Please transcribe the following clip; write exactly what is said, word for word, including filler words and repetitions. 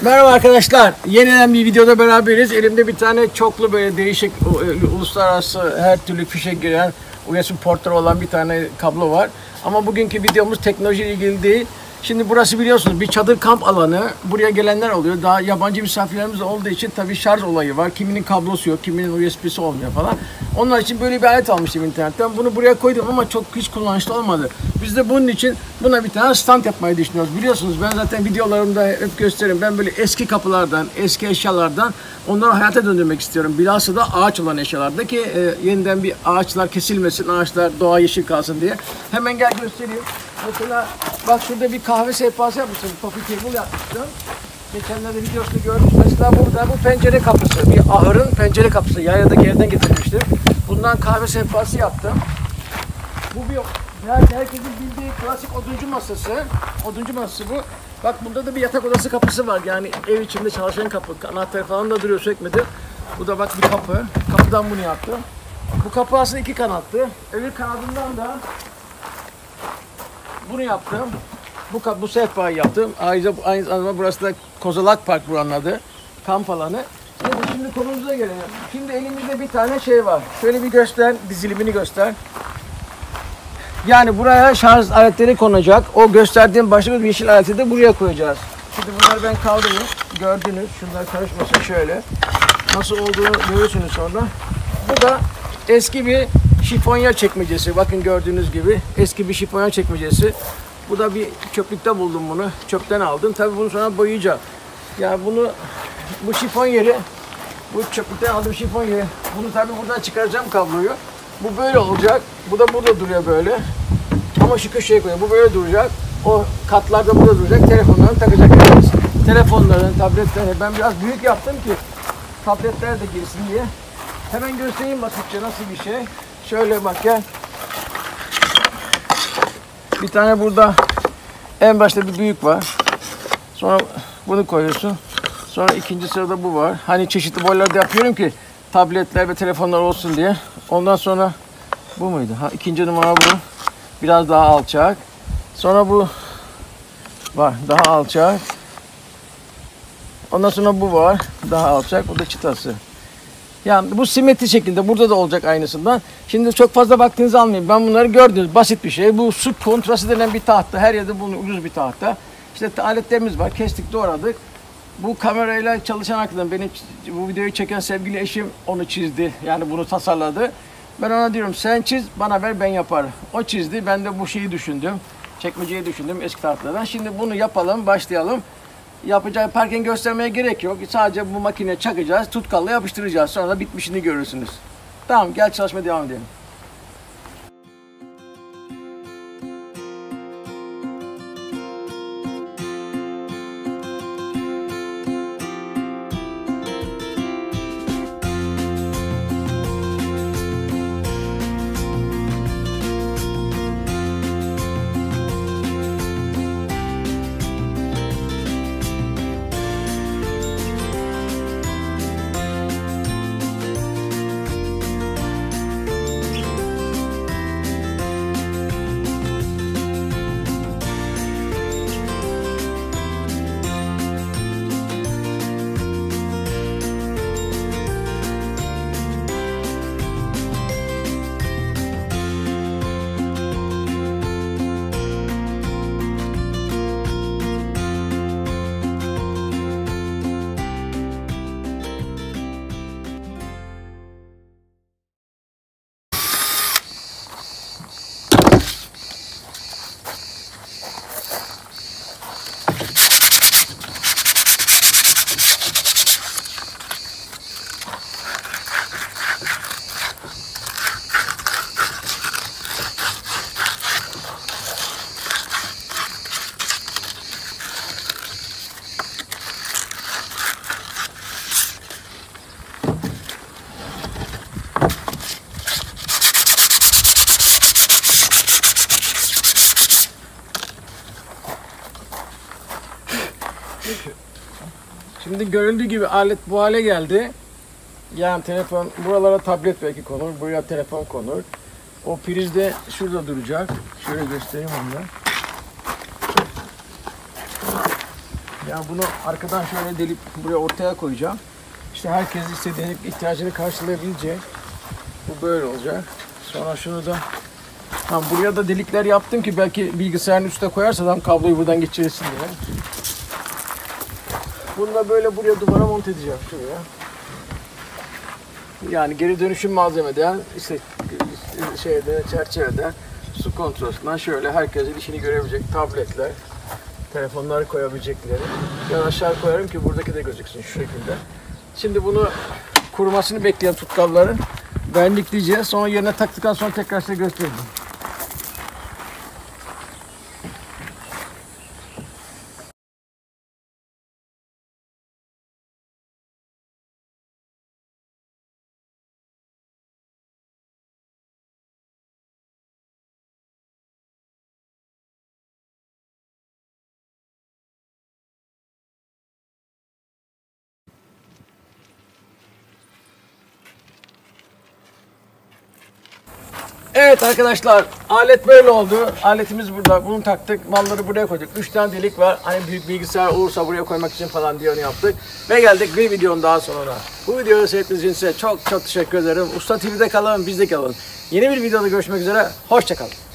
Merhaba arkadaşlar. Yeniden bir videoda beraberiz. Elimde bir tane çoklu böyle değişik uluslararası her türlü fişe giren U S B portları olan bir tane kablo var. Ama bugünkü videomuz teknolojiyle ilgili değil. Şimdi burası biliyorsunuz bir çadır kamp alanı. Buraya gelenler oluyor. Daha yabancı misafirlerimiz olduğu için tabii şarj olayı var. Kiminin kablosu yok, kiminin U S B'si olmuyor falan. Onlar için böyle bir alet almıştım internetten. Bunu buraya koydum ama çok hiç kullanışlı olmadı. Biz de bunun için buna bir tane stand yapmayı düşünüyoruz. Biliyorsunuz ben zaten videolarımda hep gösteririm. Ben böyle eski kapılardan, eski eşyalardan onları hayata döndürmek istiyorum. Bilhassa da ağaç olan eşyalarda ki e, yeniden bir ağaçlar kesilmesin, ağaçlar doğa yeşil kalsın diye. Hemen gel göstereyim. Mesela bak şurada bir kahve sehpası yapmıştım. Coffee table yapmıştım. Geçenlerde videosunu gördüm. Mesela burada bu pencere kapısı. Bir ahırın pencere kapısı. Yayladaki evden getirmiştim. Bundan kahve sehpası yaptım. Bu bir herkesin bildiği klasik oduncu masası. Oduncu masası bu. Bak bunda da bir yatak odası kapısı var. Yani ev içinde çalışan kapı. Anahtarı falan da duruyor sökmedi. Bu da bak bir kapı. Kapıdan bunu yaptım. Bu kapı aslında iki kanatlı. Öbür kanadından da bunu yaptım. Bu bu sehpayı yaptım. Ayrıca aynı zamanda burası da Kozalak Park buranın adı. Kamp alanı. Şimdi, şimdi konumuza gelelim. Şimdi elimizde bir tane şey var. Şöyle bir göster, dizilimini göster. Yani buraya şarj aletleri konacak. O gösterdiğim başka bir yeşil aleti de buraya koyacağız. Şimdi bunları ben kaldırayım. Gördünüz. Şunlar karışmasın şöyle. Nasıl olduğunu görürsünüz sonra. Bu da eski bir şifonyer çekmecesi. Bakın gördüğünüz gibi eski bir şifonyer çekmecesi. Bu da bir çöplükte buldum bunu. Çöpten aldım. Tabii bunu sonra boyayacağım. Yani bunu bu şifonyeri bu çöplükten aldığım şifonyeri bunu tabii buradan çıkaracağım kabloyu. Bu böyle olacak. Bu da burada duruyor böyle. Ama şu köşeye koyuyor. Bu böyle duracak. O katlar da burada duracak. Telefonlarını takacak. Telefonların, tabletlerini ben biraz büyük yaptım ki tabletler de girsin diye. Hemen göstereyim basitçe nasıl bir şey. Şöyle bak gel. Bir tane burada en başta bir büyük var. Sonra bunu koyuyorsun. Sonra ikinci sırada bu var. Hani çeşitli boylarda yapıyorum ki tabletler ve telefonlar olsun diye. Ondan sonra bu muydu? Ha, ikinci numara bu. Biraz daha alçak. Sonra bu var. Daha alçak. Ondan sonra bu var. Daha alçak. Bu da çıtası. Yani bu simetri şekilde burada da olacak aynısından. Şimdi çok fazla vaktinizi almayayım. Ben bunları gördünüz. Basit bir şey. Bu su kontrası denen bir tahta. Her yerde bunun ucuz bir tahta. İşte aletlerimiz var. Kestik, doğradık. Bu kamerayla çalışan arkadaşım, beni bu videoyu çeken sevgili eşim onu çizdi. Yani bunu tasarladı. Ben ona diyorum sen çiz, bana ver ben yaparım. O çizdi. Ben de bu şeyi düşündüm. Çekmeceyi düşündüm eski tahtadan. Şimdi bunu yapalım, başlayalım. Yapacağı yaparken göstermeye gerek yok. Sadece bu makineye çakacağız, tutkalla yapıştıracağız. Sonra da bitmişini görürsünüz. Tamam, gel çalışmaya devam edelim. Şimdi görüldüğü gibi alet bu hale geldi. Yani telefon, buralara tablet belki konur, buraya telefon konur. O priz de şurada duracak. Şöyle göstereyim onu da. Yani bunu arkadan şöyle delip buraya ortaya koyacağım. İşte herkes istediğini, ihtiyacını karşılayabileceği. Bu böyle olacak. Sonra şunu da ha, buraya da delikler yaptım ki belki bilgisayarın üstüne koyarsa adam kabloyu buradan geçirirsin diye. Bunu da böyle buraya duvara monte edeceğim şuraya. Yani geri dönüşüm malzemeden işte şeyde çerçeveden su kontrolünden şöyle herkesin işini görebilecek tabletler, telefonları koyabilecekleri. Biraz aşağı koyarım ki buradaki de gözüksün şu şekilde. Şimdi bunu kurumasını bekleyen tutkalları vernikleyeceğiz. Sonra yerine taktıktan sonra tekrar size göstereceğim. Evet arkadaşlar, alet böyle oldu. Aletimiz burada. Bunu taktık, malları buraya koyduk. Üç tane delik var. Hani büyük bilgisayar olursa buraya koymak için falan diye onu yaptık. Ve geldik bir videonun daha sonuna. Bu videoyu seyrettiğiniz için size çok çok teşekkür ederim. Usta T V'de kalın, bizde kalın. Yeni bir videoda görüşmek üzere. Hoşça kalın.